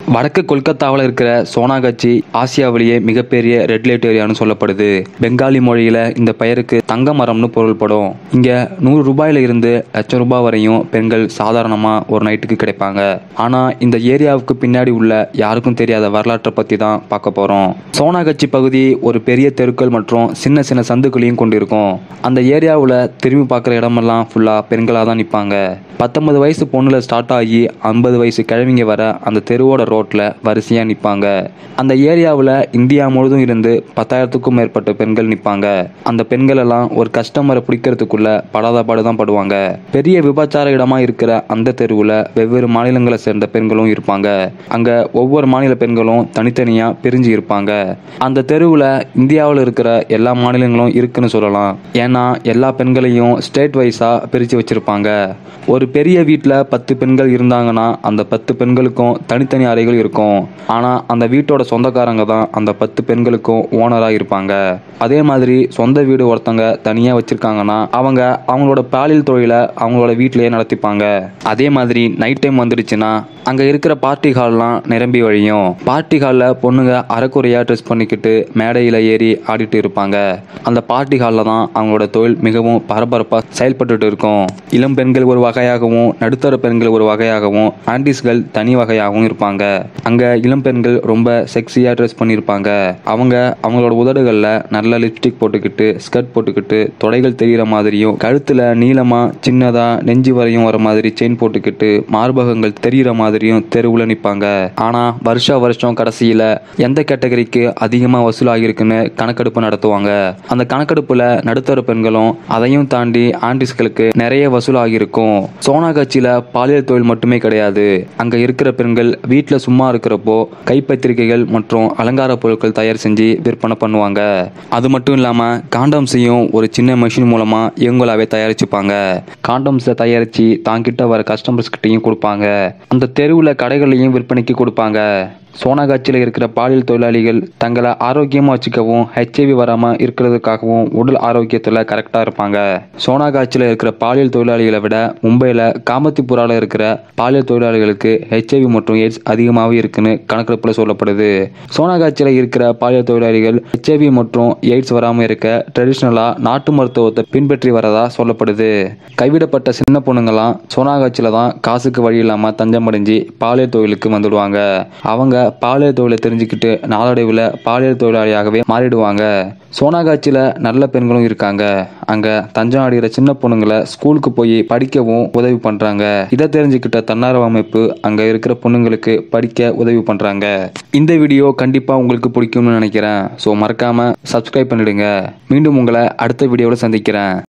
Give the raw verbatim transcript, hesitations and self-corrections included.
வடக்கு கொல்கத்தாவில் இருக்கிற சோனாகாச்சி ஆசியாவிலேயே மிகப்பெரிய ரெட் லைட் ஏரியான்னு சொல்லப்படுது. பெங்காலி மொழியில இந்த பெயருக்கு தங்க மரம்னு பொருள்படும். இங்க நூறு ரூபாயில இருந்து லட்சம் ரூபாய் வரையும் பெண்கள் சாதாரணமா ஒரு நைட்டுக்கு கிடைப்பாங்க. ஆனா இந்த ஏரியாவுக்கு பின்னாடி உள்ள யாருக்கும் தெரியாத வரலாற்றை பத்தி தான் பார்க்க போறோம். சோனாகாச்சி பகுதி ஒரு பெரிய தெருக்கள் மற்றும் சின்ன சின்ன சந்துக்களையும் கொண்டிருக்கும். அந்த ஏரியாவில் திரும்பி பார்க்குற இடமெல்லாம் ஃபுல்லா பெண்களாக தான் நிற்பாங்க. பத்தொன்பது வயசு பொண்ணுல ஸ்டார்ட் ஆகி ஐம்பது வயசு கிழவிங்க வர அந்த தெருவோட ரோட்ல வரிசையா நிற்பாங்க. அந்த ஏரியாவில் இந்தியா முழுதும் இருந்து பத்தாயிரத்துக்கும் மேற்பட்ட பெண்கள் நிற்பாங்க. அந்த பெண்கள் எல்லாம் ஒரு கஸ்டமரை பிடிக்கிறதுக்குள்ள படாத பாடுதான் படுவாங்க. பெரிய விபச்சார இடமா இருக்கிற அந்த தெருவில் வெவ்வேறு மாநிலங்களை சேர்ந்த பெண்களும் இருப்பாங்க. அங்க ஒவ்வொரு மாநில பெண்களும் தனித்தனியா பிரிஞ்சு இருப்பாங்க. அந்த தெருவில் இந்தியாவில் இருக்கிற எல்லா மாநிலங்களும் இருக்குன்னு சொல்லலாம். ஏன்னா எல்லா பெண்களையும் ஸ்டேட் வைஸா பிரிச்சு வச்சிருப்பாங்க. ஒரு பெரிய வீட்டில் பத்து பெண்கள் இருந்தாங்கன்னா அந்த பத்து பெண்களுக்கும் தனித்தனி அறைகள் இருக்கும். ஆனால் அந்த வீட்டோட சொந்தக்காரங்க தான் அந்த பத்து பெண்களுக்கும் ஓனராக இருப்பாங்க. அதே மாதிரி சொந்த வீடு ஒருத்தங்க தனியாக வச்சிருக்காங்கன்னா அவங்க அவங்களோட பாலியல் தொழிலை அவங்களோட வீட்டிலேயே நடத்திப்பாங்க. அதே மாதிரி நைட் டைம் வந்துடுச்சுன்னா அங்கே இருக்கிற பார்ட்டி ஹால்லாம் நிரம்பி வழியும். பார்ட்டி ஹாலில் பொண்ணுங்க அரைக்குறையாக ட்ரெஸ் பண்ணிக்கிட்டு மேடையில் ஏறி ஆடிட்டு இருப்பாங்க. அந்த பார்ட்டி ஹாலில் தான் அவங்களோட தொழில் மிகவும் பரபரப்பாக செயல்பட்டு இருக்கும். இளம் பெண்கள் ஒரு வகையாகவும் நடுத்தர பெண்கள் ஒரு வகையாகவும் ஆண்டிஸ்கள் தனி வகையாகவும் இருப்பாங்க. அங்கே இளம் பெண்கள் ரொம்ப செக்ஸியாக ட்ரெஸ் பண்ணியிருப்பாங்க. அவங்க அவங்களோட உதடுகளில் நல்ல லிப்ஸ்டிக் போட்டுக்கிட்டு ஸ்கர்ட் போட்டுக்கிட்டு தொடைகள் தெரிகிற மாதிரியும் கழுத்தில் நீளமாக சின்னதாக நெஞ்சு வரையும் வர மாதிரி செயின் போட்டுக்கிட்டு மார்பகங்கள் தெரிகிற மாதிரி தெருவுல நிற்பாங்க. ஆனா வருஷ வருஷம் கடைசியில எந்த கேட்டகரிக்கு அதிகமா வசூலாகிருக்குன்னு கணக்கெடுப்பு நடத்துவாங்க. அந்த கணக்கெடுப்புல நடுத்தர பெண்களும் அதையும் தாண்டி ஆண்டிஸ்களுக்கு நிறைய வசூலாகிருக்கும். சோனாகாச்சியில பாலியல் தொழில் மட்டுமே கிடையாது. அங்க இருக்கிற பெண்கள் வீட்டுல சும்மா இருக்கிறப்போ கைப்பத்திரிகைகள் மற்றும் அலங்கார பொருட்கள் தயார் செஞ்சு விற்பனை பண்ணுவாங்க. அது மட்டும் இல்லாம காண்டம்ஸையும் ஒரு சின்ன மெஷின் மூலமா இவங்களாவே தயாரிச்சுப்பாங்க. காண்டம்ஸை தயாரிச்சு தாங்கிட்ட வர கஸ்டமர்ஸ் கிட்டையும் கொடுப்பாங்க. அந்த தெருவில் கடைகளையும் விற்பனைக்கு கொடுப்பாங்க. சோனாகாச்சியில் இருக்கிற பாலியல் தொழிலாளிகள் தங்களை ஆரோக்கியமாக வச்சுக்கவும் ஹெச்ஐவி வராமல் இருக்கிறதுக்காகவும் உடல் ஆரோக்கியத்தில் கரெக்டாக இருப்பாங்க. சோனாகாச்சியில் இருக்கிற பாலியல் தொழிலாளிகளை விட மும்பையில் காமத்திபுராவில் இருக்கிற பாலியல் தொழிலாளிகளுக்கு ஹெச்ஐவி மற்றும் எய்ட்ஸ் அதிகமாகவே இருக்குன்னு கணக்கெடுப்பில் சொல்லப்படுது. சோனாகாச்சியில் இருக்கிற பாலியல் தொழிலாளிகள் ஹெச்ஐவி மற்றும் எய்ட்ஸ் வராமல் இருக்க ட்ரெடிஷ்னலாக நாட்டு மருத்துவத்தை பின்பற்றி வரதா சொல்லப்படுது. கைவிடப்பட்ட சின்ன பொண்ணுங்களாம் சோனாகாச்சியில் தான் காசுக்கு வழி இல்லாமல் தஞ்சமடைஞ்சு பாலியல் தொழிலுக்கு வந்துடுவாங்க. அவங்க பாலியல் தொழிலை தெரிஞ்சுக்கிட்டு நாளடைவில் பாலியல் தொழிலாளியாகவே மாறிடுவாங்க. சோனாகாச்சியில் நல்ல பெண்களும் இருக்காங்க. அங்கே தஞ்சம் அடைகிற சின்ன பொண்ணுங்களை ஸ்கூலுக்கு போய் படிக்கவும் உதவி பண்ணுறாங்க. இதை தெரிஞ்சுக்கிட்ட தன்னார்வ அமைப்பு அங்கே இருக்கிற பொண்ணுங்களுக்கு படிக்க உதவி பண்ணுறாங்க. இந்த வீடியோ கண்டிப்பாக உங்களுக்கு பிடிக்கும்னு நினைக்கிறேன். ஸோ மறக்காமல் சப்ஸ்கிரைப் பண்ணிடுங்க. மீண்டும் உங்களை அடுத்த வீடியோவில் சந்திக்கிறேன்.